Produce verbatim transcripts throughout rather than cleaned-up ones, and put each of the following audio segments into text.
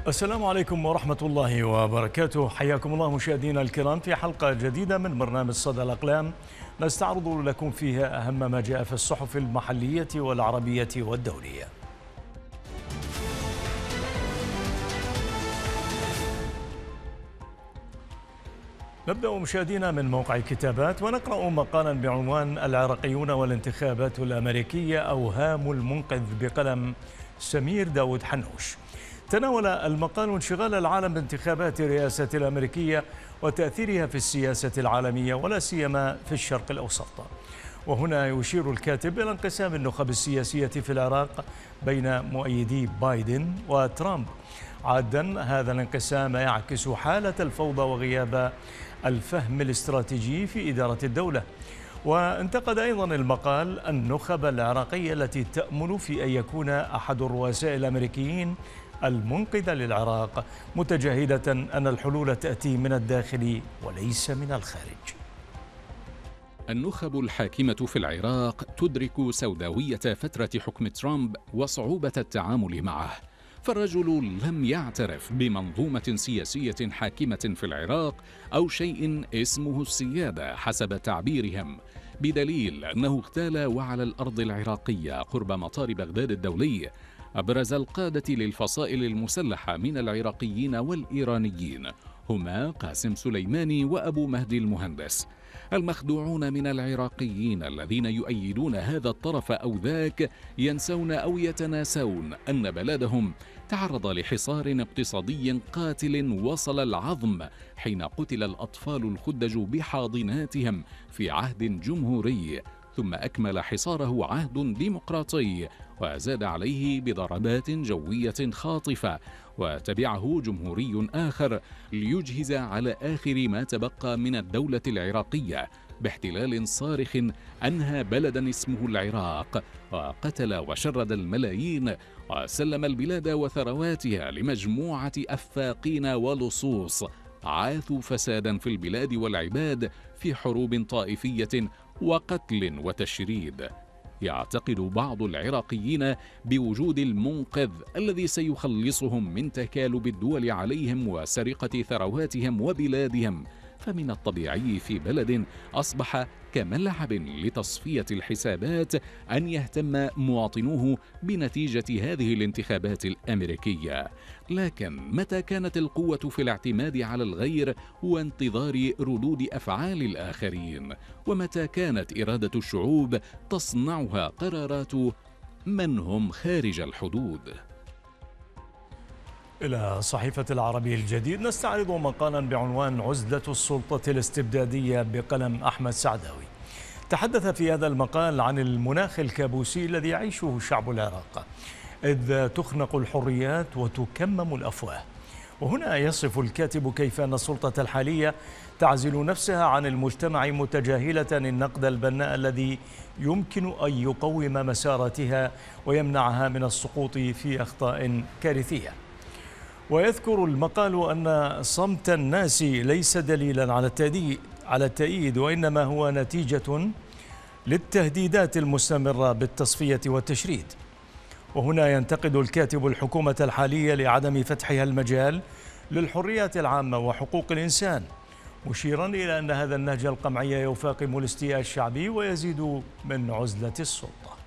السلام عليكم ورحمة الله وبركاته. حياكم الله مشاهدينا الكرام في حلقة جديدة من برنامج صدى الأقلام، نستعرض لكم فيها أهم ما جاء في الصحف المحلية والعربية والدولية. نبدأ مشاهدينا من موقع كتابات ونقرأ مقالا بعنوان العراقيون والانتخابات الأمريكية أوهام المنقذ بقلم سمير داود حنوش. تناول المقال انشغال العالم بانتخابات الرئاسة الأمريكية وتأثيرها في السياسة العالمية ولا سيما في الشرق الأوسط. وهنا يشير الكاتب إلى انقسام النخب السياسية في العراق بين مؤيدي بايدن وترامب. عادا هذا الانقسام يعكس حالة الفوضى وغياب الفهم الاستراتيجي في إدارة الدولة. وانتقد أيضا المقال النخب العراقية التي تأمل في أن يكون أحد الرؤساء الأمريكيين المنقذ للعراق، متجاهلة أن الحلول تأتي من الداخل وليس من الخارج. النخب الحاكمة في العراق تدرك سوداوية فترة حكم ترامب وصعوبة التعامل معه، فالرجل لم يعترف بمنظومة سياسية حاكمة في العراق أو شيء اسمه السيادة حسب تعبيرهم، بدليل أنه اغتال وعلى الأرض العراقية قرب مطار بغداد الدولي أبرز القادة للفصائل المسلحة من العراقيين والإيرانيين، هما قاسم سليماني وأبو مهدي المهندس. المخدوعون من العراقيين الذين يؤيدون هذا الطرف أو ذاك ينسون أو يتناسون أن بلدهم تعرض لحصار اقتصادي قاتل وصل العظم حين قتل الأطفال الخدج بحاضناتهم في عهد جمهوري، ثم أكمل حصاره عهد ديمقراطي وزاد عليه بضربات جوية خاطفة، وتبعه جمهوري آخر ليجهز على آخر ما تبقى من الدولة العراقية باحتلال صارخ أنهى بلدا اسمه العراق، وقتل وشرد الملايين وسلم البلاد وثرواتها لمجموعة أفاقين ولصوص عاثوا فسادا في البلاد والعباد في حروب طائفية وقتل وتشريد. يعتقد بعض العراقيين بوجود المنقذ الذي سيخلصهم من تكالب الدول عليهم وسرقة ثرواتهم وبلادهم، فمن الطبيعي في بلد أصبح كملعب لتصفية الحسابات أن يهتم مواطنوه بنتيجة هذه الانتخابات الأمريكية. لكن متى كانت القوة في الاعتماد على الغير وانتظار ردود أفعال الآخرين؟ ومتى كانت إرادة الشعوب تصنعها قرارات من هم خارج الحدود؟ إلى صحيفة العربي الجديد نستعرض مقالا بعنوان عزلة السلطة الاستبدادية بقلم أحمد سعداوي. تحدث في هذا المقال عن المناخ الكابوسي الذي يعيشه شعب العراق، إذ تخنق الحريات وتكمم الأفواه. وهنا يصف الكاتب كيف أن السلطة الحالية تعزل نفسها عن المجتمع متجاهلة النقد البناء الذي يمكن أن يقوم مساراتها ويمنعها من السقوط في أخطاء كارثية. ويذكر المقال أن صمت الناس ليس دليلا على التأييد على التأييد وإنما هو نتيجة للتهديدات المستمرة بالتصفية والتشريد. وهنا ينتقد الكاتب الحكومة الحالية لعدم فتحها المجال للحريات العامة وحقوق الإنسان، مشيرا إلى أن هذا النهج القمعي يفاقم الاستياء الشعبي ويزيد من عزلة السلطة.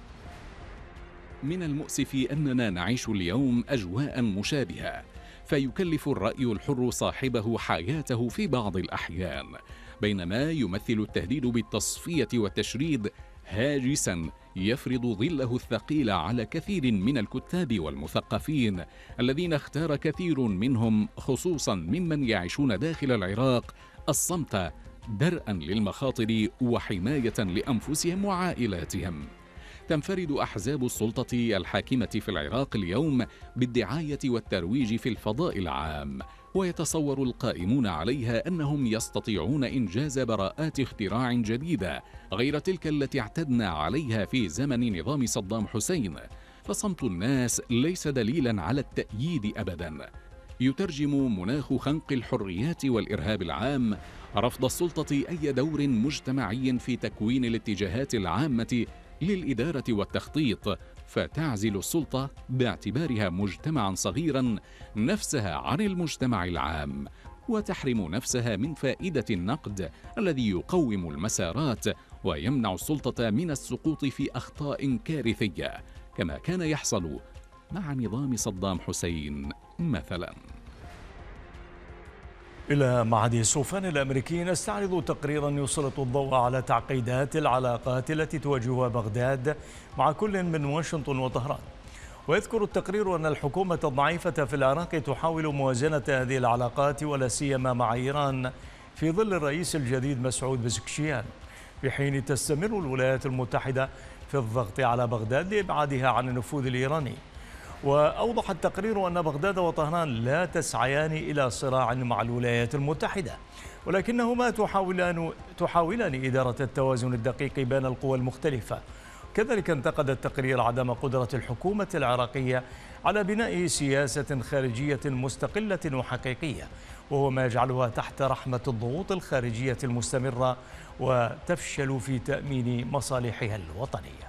من المؤسف أننا نعيش اليوم أجواء مشابهة، فيكلف الرأي الحر صاحبه حياته في بعض الأحيان، بينما يمثل التهديد بالتصفية والتشريد هاجسا يفرض ظله الثقيل على كثير من الكتاب والمثقفين الذين اختار كثير منهم خصوصا ممن يعيشون داخل العراق الصمت درءا للمخاطر وحماية لأنفسهم وعائلاتهم. تنفرد أحزاب السلطة الحاكمة في العراق اليوم بالدعاية والترويج في الفضاء العام، ويتصور القائمون عليها أنهم يستطيعون إنجاز براءات اختراع جديدة غير تلك التي اعتدنا عليها في زمن نظام صدام حسين، فصمت الناس ليس دليلا على التأييد أبدا. يترجم مناخ خنق الحريات والإرهاب العام رفض السلطة أي دور مجتمعي في تكوين الاتجاهات العامة للإدارة والتخطيط فتعزل السلطة باعتبارها مجتمعا صغيرا نفسها عن المجتمع العام، وتحرم نفسها من فائدة النقد الذي يقوم المسارات ويمنع السلطة من السقوط في أخطاء كارثية، كما كان يحصل مع نظام صدام حسين مثلا. إلى معهد سوفان الأمريكي نستعرض تقريرا يسلط الضوء على تعقيدات العلاقات التي تواجهها بغداد مع كل من واشنطن وطهران. ويذكر التقرير أن الحكومة الضعيفة في العراق تحاول موازنة هذه العلاقات ولا سيما مع إيران في ظل الرئيس الجديد مسعود بزكشيان، في حين تستمر الولايات المتحدة في الضغط على بغداد لإبعادها عن النفوذ الإيراني. وأوضح التقرير أن بغداد وطهران لا تسعيان إلى صراع مع الولايات المتحدة، ولكنهما تحاولان تحاولان إدارة التوازن الدقيق بين القوى المختلفة. كذلك انتقد التقرير عدم قدرة الحكومة العراقية على بناء سياسة خارجية مستقلة وحقيقية، وهو ما يجعلها تحت رحمة الضغوط الخارجية المستمرة وتفشل في تأمين مصالحها الوطنية.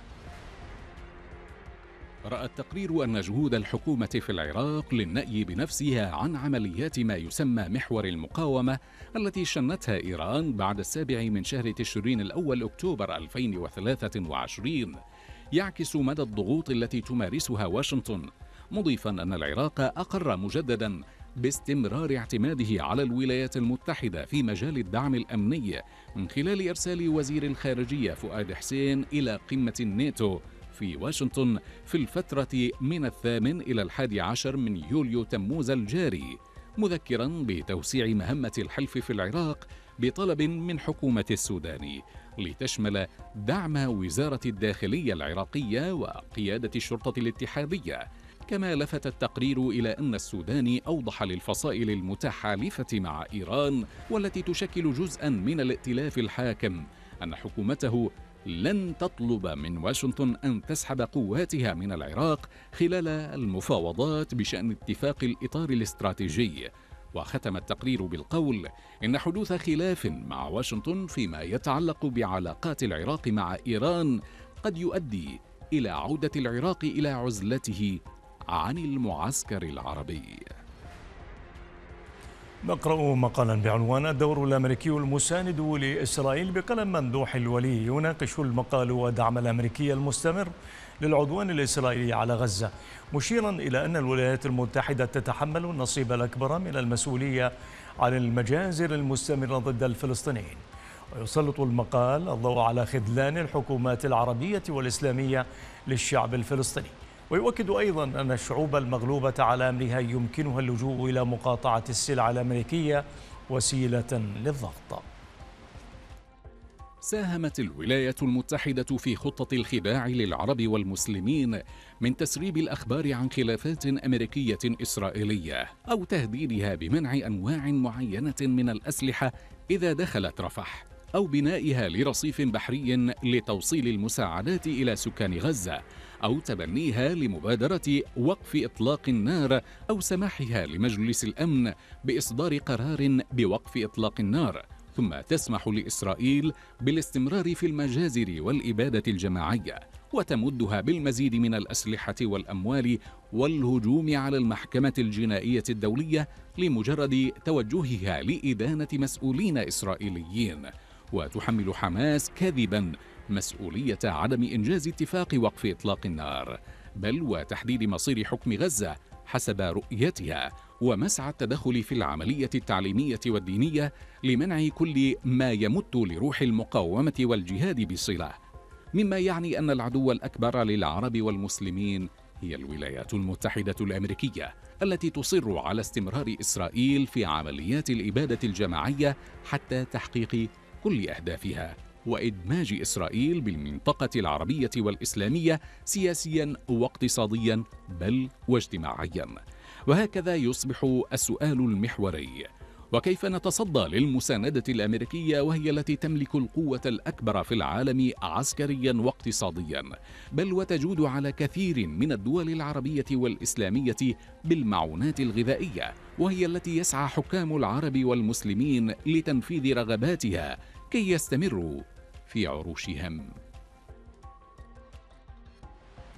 رأى التقرير أن جهود الحكومة في العراق للنأي بنفسها عن عمليات ما يسمى محور المقاومة التي شنتها إيران بعد السابع من شهر تشرين الأول أكتوبر ألفين وثلاثة وعشرين يعكس مدى الضغوط التي تمارسها واشنطن، مضيفا أن العراق أقر مجددا باستمرار اعتماده على الولايات المتحدة في مجال الدعم الأمني من خلال إرسال وزير الخارجية فؤاد حسين إلى قمة الناتو في واشنطن في الفترة من الثامن إلى الحادي عشر من يوليو تموز الجاري، مذكرا بتوسيع مهمة الحلف في العراق بطلب من حكومة السودان لتشمل دعم وزارة الداخلية العراقية وقيادة الشرطة الاتحادية. كما لفت التقرير إلى أن السوداني أوضح للفصائل المتحالفة مع إيران والتي تشكل جزءا من الائتلاف الحاكم أن حكومته لن تطلب من واشنطن أن تسحب قواتها من العراق خلال المفاوضات بشأن اتفاق الإطار الاستراتيجي. وختم التقرير بالقول إن حدوث خلاف مع واشنطن فيما يتعلق بعلاقات العراق مع إيران قد يؤدي إلى عودة العراق إلى عزلته عن المعسكر العربي. نقرأ مقالا بعنوان الدور الأمريكي المساند لإسرائيل بقلم ممدوح الولي. يناقش المقال ودعم الأمريكي المستمر للعدوان الإسرائيلي على غزة، مشيرا إلى أن الولايات المتحدة تتحمل النصيب الأكبر من المسؤولية عن المجازر المستمرة ضد الفلسطينيين. ويسلط المقال الضوء على خذلان الحكومات العربية والإسلامية للشعب الفلسطيني، ويؤكد أيضا أن الشعوب المغلوبة على أمرها يمكنها اللجوء إلى مقاطعة السلع الأمريكية وسيلة للضغط. ساهمت الولايات المتحدة في خطة الخداع للعرب والمسلمين من تسريب الأخبار عن خلافات أمريكية إسرائيلية أو تهديدها بمنع أنواع معينة من الأسلحة إذا دخلت رفح، أو بنائها لرصيف بحري لتوصيل المساعدات إلى سكان غزة، أو تبنيها لمبادرة وقف إطلاق النار، أو سماحها لمجلس الأمن بإصدار قرار بوقف إطلاق النار، ثم تسمح لإسرائيل بالاستمرار في المجازر والإبادة الجماعية، وتمدها بالمزيد من الأسلحة والأموال والهجوم على المحكمة الجنائية الدولية لمجرد توجهها لإدانة مسؤولين إسرائيليين، وتحمل حماس كذبا مسؤولية عدم إنجاز اتفاق وقف إطلاق النار، بل وتحديد مصير حكم غزة حسب رؤيتها، ومسعى التدخل في العملية التعليمية والدينية لمنع كل ما يمت لروح المقاومة والجهاد بصلة، مما يعني أن العدو الأكبر للعرب والمسلمين هي الولايات المتحدة الأمريكية التي تصر على استمرار إسرائيل في عمليات الإبادة الجماعية حتى تحقيق كل أهدافها، وإدماج إسرائيل بالمنطقة العربية والإسلامية سياسيا واقتصاديا بل واجتماعيا. وهكذا يصبح السؤال المحوري: وكيف نتصدى للمساندة الأمريكية وهي التي تملك القوة الأكبر في العالم عسكريا واقتصاديا، بل وتجود على كثير من الدول العربية والإسلامية بالمعونات الغذائية، وهي التي يسعى حكام العرب والمسلمين لتنفيذ رغباتها كي يستمروا في عروشهم.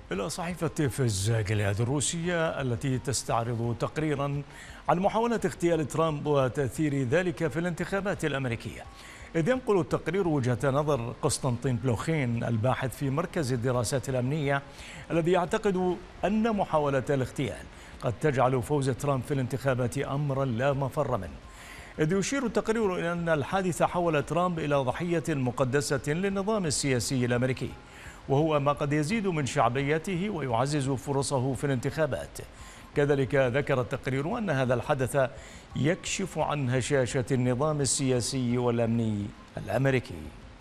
إلى صحيفة فيزجلياد الروسية التي تستعرض تقريرا عن محاولة اغتيال ترامب وتأثير ذلك في الانتخابات الأمريكية. إذ ينقل التقرير وجهة نظر قسطنطين بلوخين الباحث في مركز الدراسات الأمنية الذي يعتقد أن محاولة الاغتيال قد تجعل فوز ترامب في الانتخابات أمرا لا مفر منه. إذ يشير التقرير إلى أن الحادث حول ترامب إلى ضحية مقدسة للنظام السياسي الأمريكي، وهو ما قد يزيد من شعبيته ويعزز فرصه في الانتخابات. كذلك ذكر التقرير أن هذا الحدث يكشف عن هشاشة النظام السياسي والأمني الأمريكي.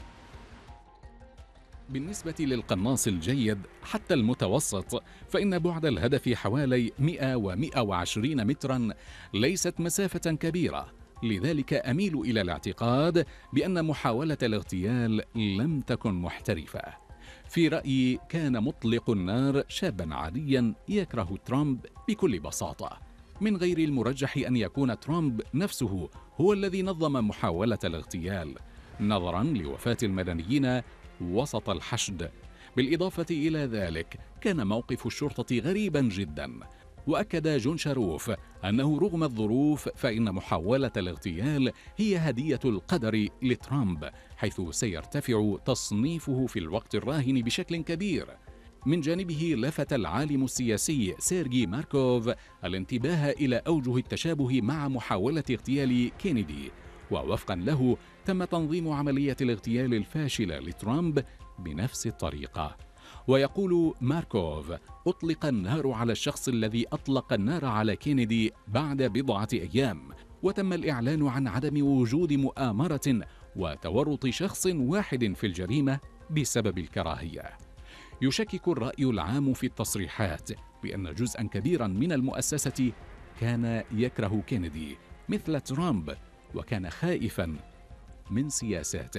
بالنسبة للقناص الجيد حتى المتوسط، فإن بعد الهدف حوالي مئة ومئة وعشرين مترا ليست مسافة كبيرة، لذلك أميل إلى الاعتقاد بأن محاولة الاغتيال لم تكن محترفة. في رأيي كان مطلق النار شابا عاديا يكره ترامب بكل بساطة، من غير المرجح أن يكون ترامب نفسه هو الذي نظم محاولة الاغتيال، نظرا لوفاة المدنيين وسط الحشد. بالإضافة إلى ذلك كان موقف الشرطة غريبا جدا، وأكد جون شاروف أنه رغم الظروف فإن محاولة الاغتيال هي هدية القدر لترامب، حيث سيرتفع تصنيفه في الوقت الراهن بشكل كبير. من جانبه لفت العالم السياسي سيرجي ماركوف الانتباه إلى أوجه التشابه مع محاولة اغتيال كينيدي، ووفقا له تم تنظيم عملية الاغتيال الفاشلة لترامب بنفس الطريقة. ويقول ماركوف: أطلق النار على الشخص الذي أطلق النار على كينيدي بعد بضعة أيام، وتم الإعلان عن عدم وجود مؤامرة وتورط شخص واحد في الجريمة بسبب الكراهية. يشكك الرأي العام في التصريحات بأن جزءا كبيرا من المؤسسة كان يكره كينيدي مثل ترامب، وكان خائفا من سياساته.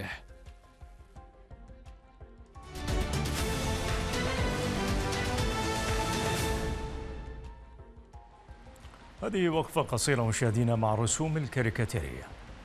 هذه وقفة قصيرة مشاهدينا مع رسوم الكاريكاتيرية.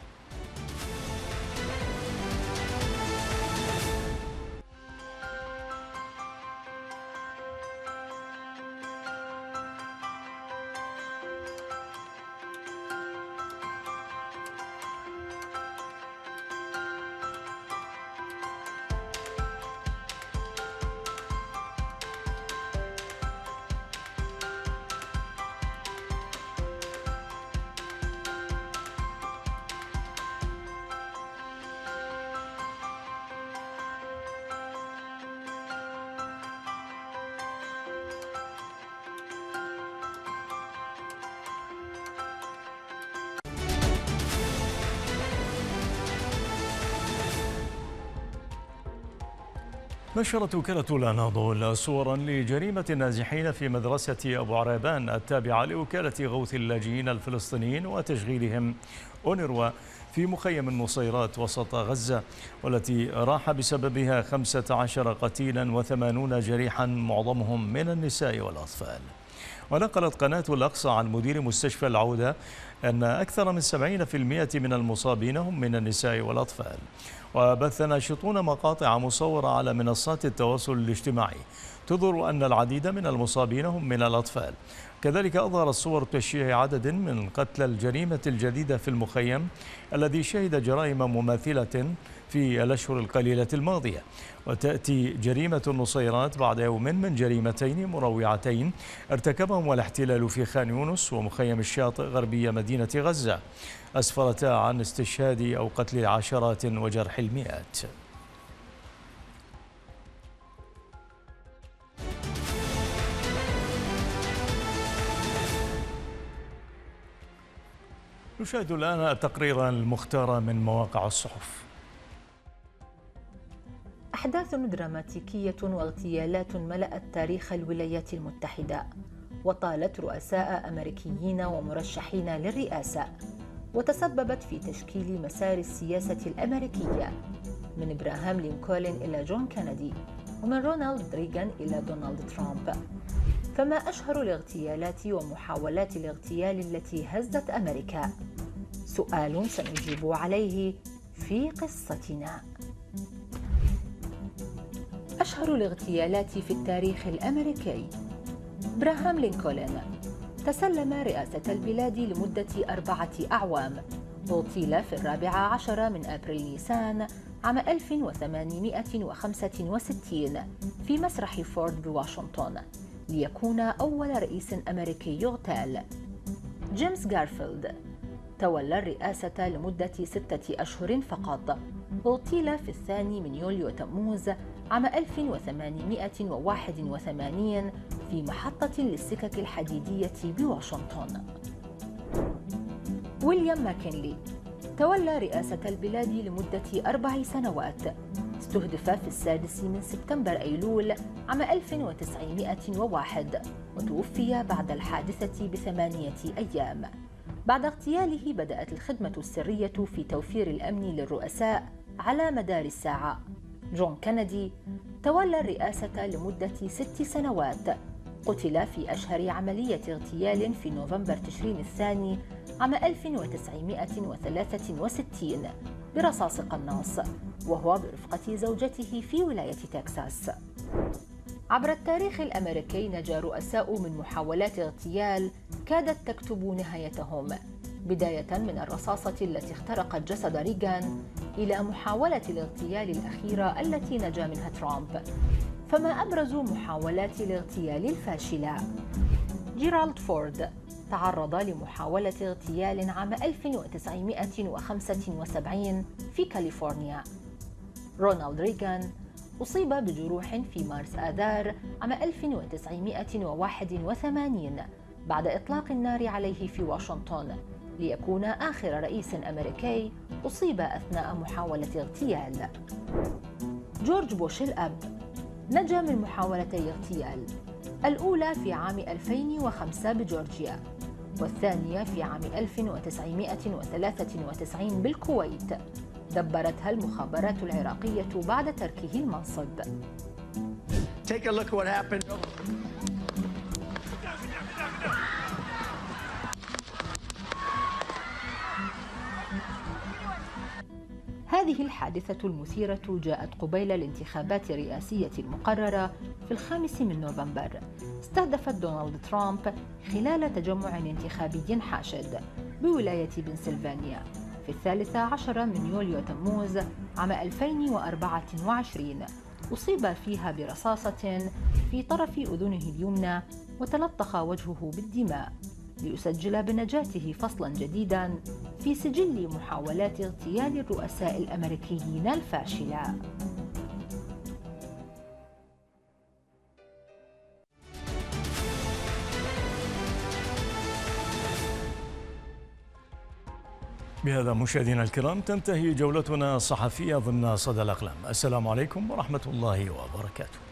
نشرت وكالة الأناضول صورا لجريمة النازحين في مدرسة أبو عريبان التابعة لوكالة غوث اللاجئين الفلسطينيين وتشغيلهم أونروا في مخيم النصيرات وسط غزة، والتي راح بسببها خمسة عشر قتيلا وثمانون جريحا معظمهم من النساء والأطفال. ونقلت قناة الأقصى عن مدير مستشفى العودة أن أكثر من سبعين بالمئة من المصابين هم من النساء والأطفال. وبث ناشطون مقاطع مصورة على منصات التواصل الاجتماعي تظهر أن العديد من المصابين هم من الأطفال. كذلك أظهر الصور تشييع عدد من قتلى الجريمة الجديدة في المخيم الذي شهد جرائم مماثلة في الأشهر القليلة الماضية. وتأتي جريمة النصيرات بعد يوم من جريمتين مروعتين ارتكبهم الاحتلال في خان يونس ومخيم الشاطئ غربية مدينة غزة، أسفرتا عن استشهاد أو قتل عشرات وجرح المئات. نشاهد الآن التقرير المختار من مواقع الصحف. أحداث دراماتيكية واغتيالات ملأت تاريخ الولايات المتحدة، وطالت رؤساء أمريكيين ومرشحين للرئاسة، وتسببت في تشكيل مسار السياسة الأمريكية من إبراهام لينكولن إلى جون كينيدي، ومن رونالد ريغان إلى دونالد ترامب. فما أشهر الاغتيالات ومحاولات الاغتيال التي هزت أمريكا؟ سؤال سنجيب عليه في قصتنا. أشهر الاغتيالات في التاريخ الأمريكي. إبراهام لينكولن تسلم رئاسة البلاد لمدة أربعة أعوام، اغتيل في الرابع عشر من أبريل نيسان عام ألف وثمانمائة وخمسة وستين في مسرح فورد بواشنطن، ليكون أول رئيس أمريكي يغتال. جيمس غارفيلد تولى الرئاسة لمدة ستة أشهر فقط، اغتيل في الثاني من يوليو تموز عام ألف وثمانمائة وواحد وثمانين في محطة للسكك الحديدية بواشنطن. ويليام ماكنلي تولى رئاسة البلاد لمدة أربع سنوات، استهدف في السادس من سبتمبر أيلول عام ألف وتسعمائة وواحد، وتوفي بعد الحادثة بثمانية أيام. بعد اغتياله بدأت الخدمة السرية في توفير الأمن للرؤساء على مدار الساعة. جون كينيدي تولى الرئاسة لمدة ست سنوات، قتل في أشهر عملية اغتيال في نوفمبر تشرين الثاني عام ألف وتسعمائة وثلاثة وستين برصاص قناص، وهو برفقة زوجته في ولاية تكساس. عبر التاريخ الأمريكي نجا رؤساء من محاولات اغتيال كادت تكتب نهايتهم، بداية من الرصاصة التي اخترقت جسد ريغان إلى محاولة الاغتيال الأخيرة التي نجا منها ترامب. فما أبرز محاولات الاغتيال الفاشلة؟ جيرالد فورد تعرض لمحاولة اغتيال عام ألف وتسعمائة وخمسة وسبعين في كاليفورنيا. رونالد ريغان أصيب بجروح في مارس آذار عام ألف وتسعمائة وواحد وثمانين بعد إطلاق النار عليه في واشنطن، ليكون آخر رئيس أمريكي أصيب أثناء محاولة اغتيال. جورج بوش الأب نجا من محاولتي اغتيال، الأولى في عام ألفين وخمسة بجورجيا، والثانية في عام ألف وتسعمائة وثلاثة وتسعين بالكويت، دبرتها المخابرات العراقية بعد تركه المنصب. Take a look at what happened. هذه الحادثة المثيرة جاءت قبيل الانتخابات الرئاسية المقررة في الخامس من نوفمبر، استهدفت دونالد ترامب خلال تجمع انتخابي حاشد بولاية بنسلفانيا في الثالث عشر من يوليو تموز عام ألفين وأربعة وعشرين، أصيب فيها برصاصة في طرف أذنه اليمنى وتلطخ وجهه بالدماء، ليسجل بنجاته فصلا جديدا في سجل محاولات اغتيال الرؤساء الأمريكيين الفاشلة. بهذا مشاهدينا الكرام تنتهي جولتنا الصحفية ضمن صدى الأقلام. السلام عليكم ورحمة الله وبركاته.